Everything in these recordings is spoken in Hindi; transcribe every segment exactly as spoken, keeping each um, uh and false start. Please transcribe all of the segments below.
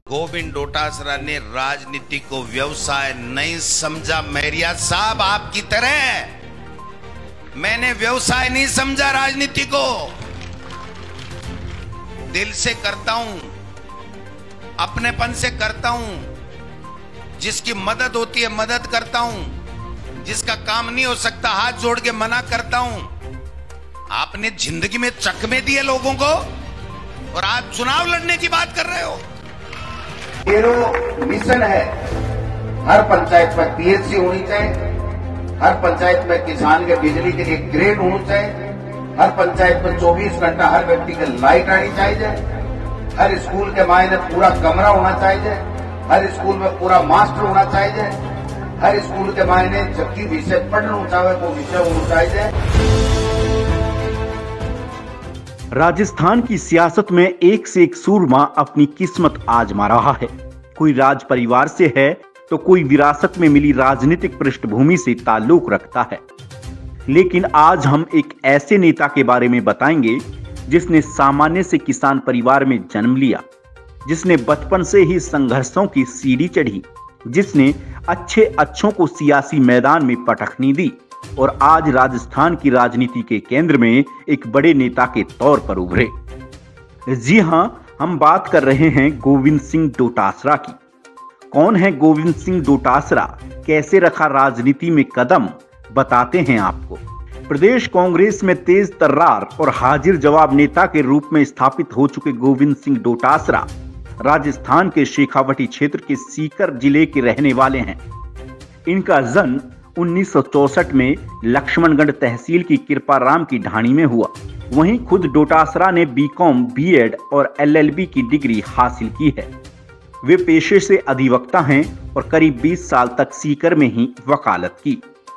गोविंद डोटासरा ने राजनीति को व्यवसाय नहीं समझा। मेरिया साहब, आपकी तरह मैंने व्यवसाय नहीं समझा राजनीति को। दिल से करता हूं, अपनेपन से करता हूं। जिसकी मदद होती है मदद करता हूं, जिसका काम नहीं हो सकता हाथ जोड़ के मना करता हूं। आपने जिंदगी में चकमे दिए लोगों को और आप चुनाव लड़ने की बात कर रहे हो। ये मिशन है, हर पंचायत में पीएचसी होनी चाहिए, हर पंचायत में किसान के बिजली के लिए ग्रेड होना चाहिए, हर पंचायत में चौबीस घंटा हर व्यक्ति के लाइट आनी चाहिए, हर स्कूल के मायने पूरा कमरा होना चाहिए, हर स्कूल में पूरा मास्टर होना चाहिए, हर स्कूल के मायने जबकि विषय पढ़ना चाहे वो विषय होना चाहिए। राजस्थान की सियासत में एक से एक सूरमा अपनी किस्मत आजमा रहा है। कोई राज परिवार से है तो कोई विरासत में मिली राजनीतिक पृष्ठभूमि से ताल्लुक रखता है। लेकिन आज हम एक ऐसे नेता के बारे में बताएंगे जिसने सामान्य से किसान परिवार में जन्म लिया, जिसने बचपन से ही संघर्षों की सीढ़ी चढ़ी, जिसने अच्छे अच्छों को सियासी मैदान में पटखनी दी और आज राजस्थान की राजनीति के केंद्र में एक बड़े नेता के तौर पर उभरे। जी हां, हम बात कर रहे हैं गोविंद सिंह डोटासरा की। कौन है गोविंद सिंह डोटासरा, कैसे रखा राजनीति में कदम, बताते हैं आपको। प्रदेश कांग्रेस में तेज तर्रार और हाजिर जवाब नेता के रूप में स्थापित हो चुके गोविंद सिंह डोटासरा राजस्थान के शेखावटी क्षेत्र के सीकर जिले के रहने वाले हैं। इनका जन्म उन्नीस सौ चौसठ में लक्ष्मणगढ़ तहसील की कृपाराम की ढाणी में हुआ। वहीं खुद डोटासरा ने बीकॉम, बीएड और एलएलबी की डिग्री हासिल की है। वे पेशे से अधिवक्ता हैं और करीब बीस साल तक सीकर में ही वकालत की।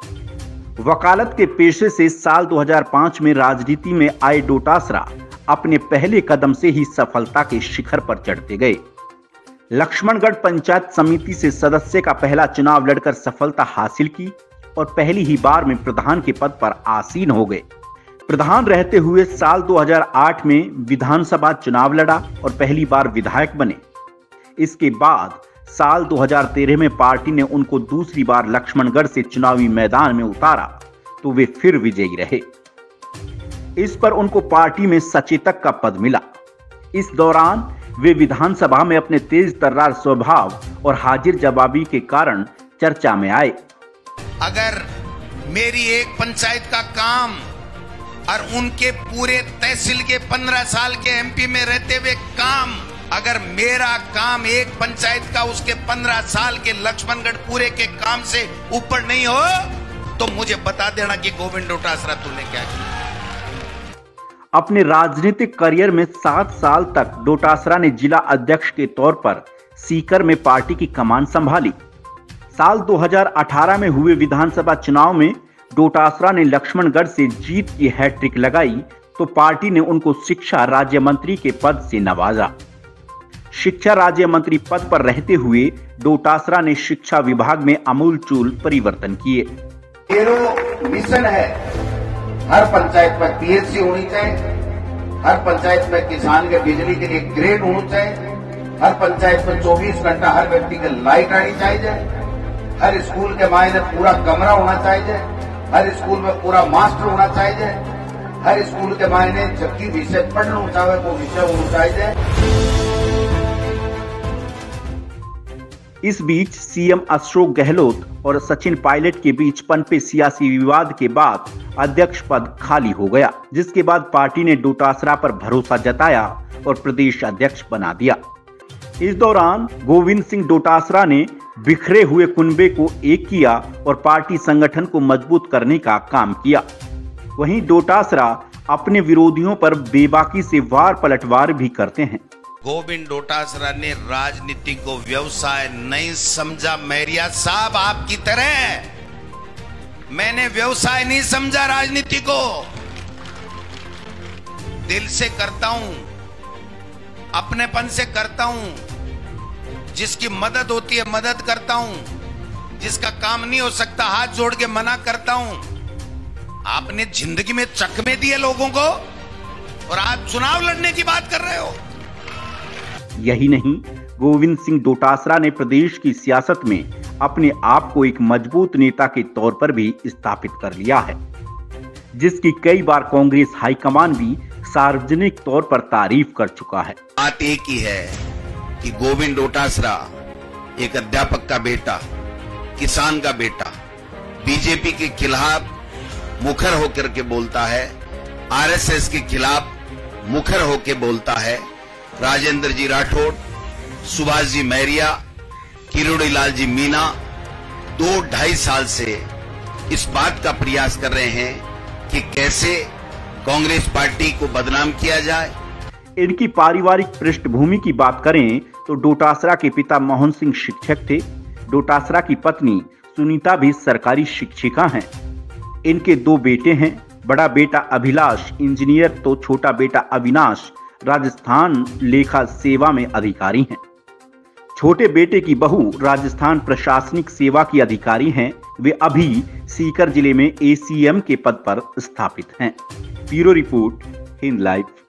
वकालत के पेशे से साल दो हज़ार पाँच में राजनीति में आए डोटासरा अपने पहले कदम से ही सफलता के शिखर पर चढ़ते गए। लक्ष्मणगढ़ पंचायत समिति से सदस्य का पहला चुनाव लड़कर सफलता हासिल की और पहली ही बार में प्रधान के पद पर आसीन हो गए। प्रधान रहते हुए साल दो हज़ार आठ में विधानसभा चुनाव लड़ा और पहली बार विधायक बने। इसके बाद साल दो हज़ार तेरह में पार्टी ने उनको दूसरी बार लक्ष्मणगढ़ से चुनावी मैदान में उतारा तो वे फिर विजयी रहे। इस पर उनको पार्टी में सचेतक का पद मिला। इस दौरान वे विधानसभा में अपने तेज तर्रार स्वभाव और हाजिर जवाबी के कारण चर्चा में आए। अगर मेरी एक पंचायत का काम और उनके पूरे तहसील के पंद्रह साल के एमपी में रहते हुए काम, अगर मेरा काम एक पंचायत का उसके पंद्रह साल के लक्ष्मणगढ़ पूरे के काम से ऊपर नहीं हो तो मुझे बता देना कि गोविंद डोटासरा तूने क्या किया। अपने राजनीतिक करियर में सात साल तक डोटासरा ने जिला अध्यक्ष के तौर पर सीकर में पार्टी की कमान संभाली। साल दो हज़ार अठारह में हुए विधानसभा चुनाव में डोटासरा ने लक्ष्मणगढ़ से जीत की हैट्रिक लगाई तो पार्टी ने उनको शिक्षा राज्य मंत्री के पद से नवाजा। शिक्षा राज्य मंत्री पद पर रहते हुए डोटासरा ने शिक्षा विभाग में आमूलचूल परिवर्तन किए। ये मिशन है, हर पंचायत में पीएचसी होनी चाहिए, हर पंचायत में किसान के बिजली के लिए ग्रेड होना चाहिए, हर पंचायत में चौबीस घंटा हर व्यक्ति के लाइट आनी चाहिए, हर स्कूल के मायने पूरा कमरा होना चाहिए, हर स्कूल में पूरा मास्टर होना चाहिए, हर स्कूल के मायने जबकि विषय पढ़ना चाहे वो विषय होना चाहिए। इस बीच सीएम अशोक गहलोत और सचिन पायलट के बीच पनपे सियासी विवाद के बाद अध्यक्ष पद खाली हो गया, जिसके बाद पार्टी ने डोटासरा पर भरोसा जताया और प्रदेश अध्यक्ष बना दिया। इस दौरान गोविंद सिंह डोटासरा ने बिखरे हुए कुनबे को एक किया और पार्टी संगठन को मजबूत करने का काम किया। वहीं डोटासरा अपने विरोधियों पर बेबाकी से वार पलटवार भी करते हैं। गोविंद डोटासरा ने राजनीति को व्यवसाय नहीं समझा। मेरिया साहब, आपकी तरह मैंने व्यवसाय नहीं समझा राजनीति को। दिल से करता हूं, अपनेपन से करता हूं। जिसकी मदद होती है मदद करता हूं, जिसका काम नहीं हो सकता हाथ जोड़ के मना करता हूं। आपने जिंदगी में चकमे दिए लोगों को और आप चुनाव लड़ने की बात कर रहे हो। यही नहीं, गोविंद सिंह डोटासरा ने प्रदेश की सियासत में अपने आप को एक मजबूत नेता के तौर पर भी स्थापित कर लिया है, जिसकी कई बार कांग्रेस हाईकमान भी सार्वजनिक तौर पर तारीफ कर चुका है। बात एक ही है कि गोविंद डोटासरा एक अध्यापक का बेटा, किसान का बेटा, बीजेपी के खिलाफ मुखर होकर के बोलता है, आरएसएस के खिलाफ मुखर होकर बोलता है। राजेंद्र जी राठौड़, सुभाष जी मैरिया, किरोड़ी लाल जी मीना दो ढाई साल से इस बात का प्रयास कर रहे हैं कि कैसे कांग्रेस पार्टी को बदनाम किया जाए। इनकी पारिवारिक पृष्ठभूमि की बात करें तो डोटासरा के पिता मोहन सिंह शिक्षक थे। डोटासरा की पत्नी सुनीता भी सरकारी शिक्षिका हैं। इनके दो बेटे हैं। बड़ा बेटा अभिलाष इंजीनियर तो छोटा बेटा अविनाश राजस्थान लेखा सेवा में अधिकारी हैं। छोटे बेटे की बहू राजस्थान प्रशासनिक सेवा की अधिकारी हैं। वे अभी सीकर जिले में एसीएम के पद पर स्थापित हैं। Bureau report, Hind live.